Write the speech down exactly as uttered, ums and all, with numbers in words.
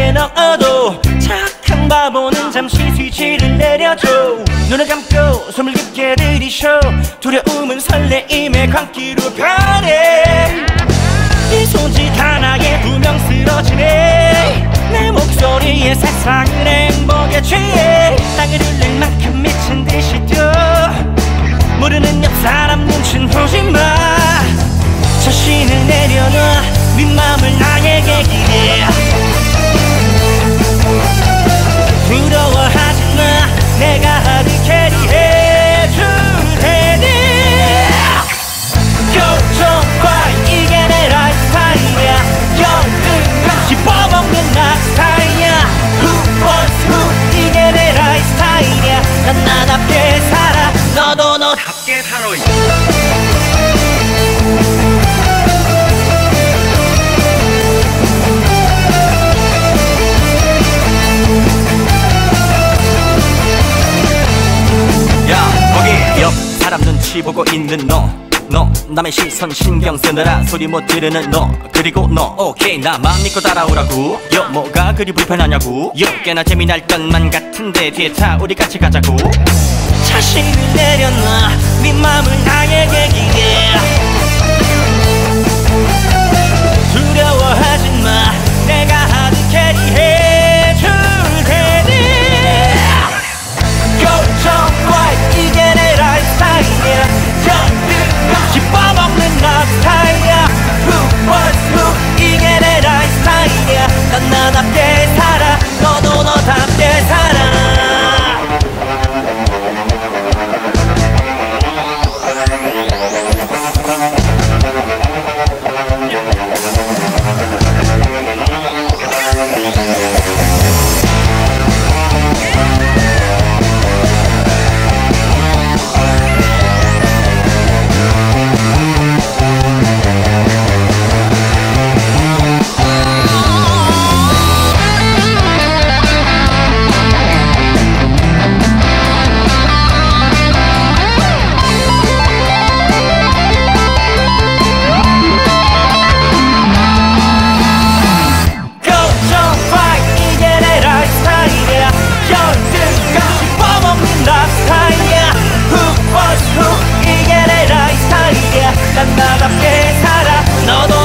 맘에 넣어도 착한 바보는 잠시 스위치를 내려줘. 눈을 감고 숨을 깊게 들이쉬어 두려움은 설레임의 광기로 변해. 이 손짓 하나에 두 명 쓰러지네. 내 목소리에 세상은 행복에 취해. 땅을 울릴 만큼 미친 듯이 뛰어. 모르는 옆 사람 눈치는 보지마. 자신을 내려놔. 네 맘을 나에게 기대. 두려워하지마. 내가 하드 캐리해줄 테니. Go jump fight. 이게 내 라이프 스타일이야. 열등감 씹어먹는 나 스타일이야. Who was who. 이게 내 라이프 스타일이야. 난 나답게 살아. 너도 너답게 살아. 사람 눈치 보고 있는 너, 너 남의 시선 신경 쓰느라 소리 못 지르는 너, 그리고 너 오케이 나 맘 믿고 따라오라고. 여 뭐가 그리 불편하냐고. 여 꽤나 재미날 것만 같은데 뒤에 타 우리 같이 가자고. 자신을 내려놔. 네 맘을 나에게 기대. 두려워하지마. 내가 하드 캐리해줄 테니. Go jump right. 이게 내 라이프 스타일이야. 열등감 씹어먹는 나 스타일이야. Who was who. 이게 내 라이프 스타일이야. 난 나답게 살아. 너도 너답게 살아. 난 나답게 살아. 너도